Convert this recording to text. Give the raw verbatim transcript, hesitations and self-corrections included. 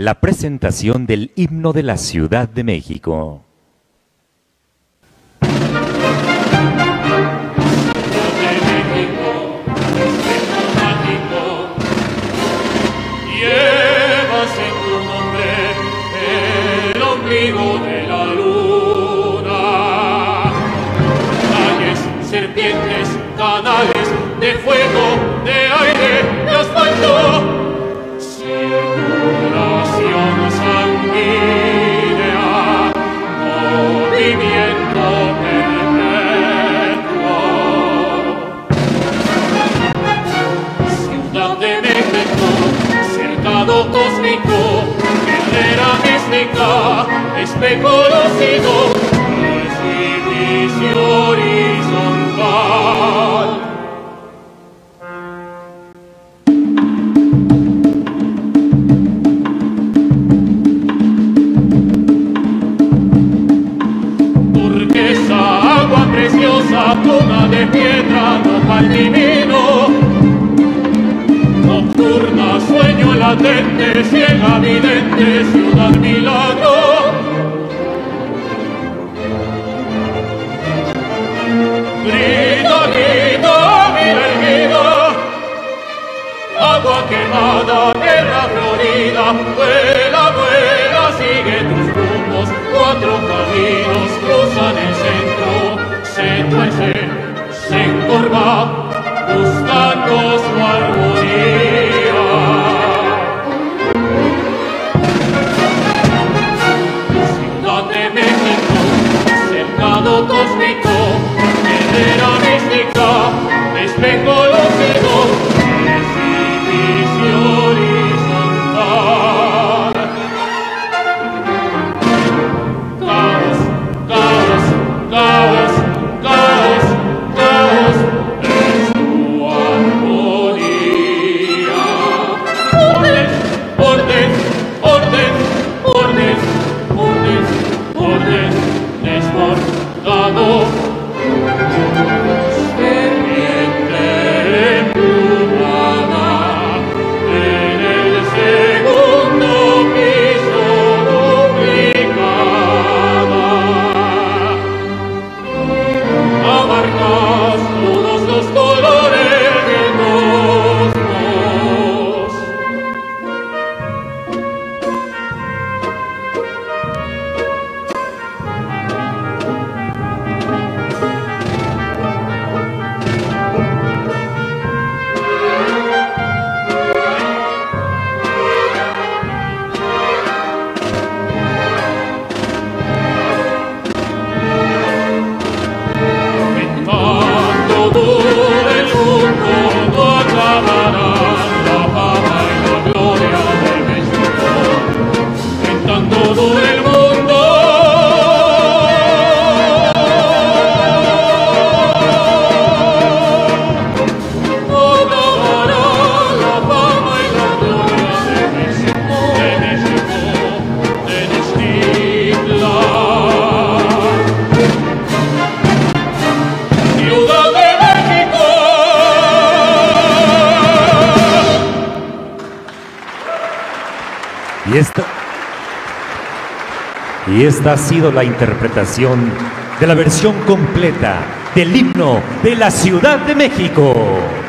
la presentación del himno de la Ciudad de México. Llevas en tu nombre el ombligo de la luna, calles, serpientes, canales de fuego, de aire, de asfalto, circulación sanguínea, movimiento perpetuo. Ciudad de México, cercado cósmico, guerrera mística, espejo lúcido, precipicio horizontal. Turquesa, agua preciosa, cuna de piedra, nopal divino, nocturna, sueño latente, ciega vidente, ciudad milagro. Grita, grita, mira erguida, agua quemada, guerra florida, vuela, vuela, sigue tus rumbos, cuatro caminos cruzan el centro, se tuerce, se encorva, buscando su armonía. Ciudad de México, cercado cósmico, guerrera mística, espejo lúcido, precipicio horizontal. Caos, caos, caos, caos, caos, es tu armonía. Orden, orden, orden, orden, orden, orden, desbordado. Serpiente emplumada en el segundo piso duplicada. Abarcas todos los colores del cosmos. Tanto dure el mundo, no acabarán la fama y la gloria de México. En tanto dure el mundo, no acabarán la fama y la gloria de México, de México, de Tenochtitlan. Ciudad de México. Y esta, y esta ha sido la interpretación de la versión completa del himno de la Ciudad de México.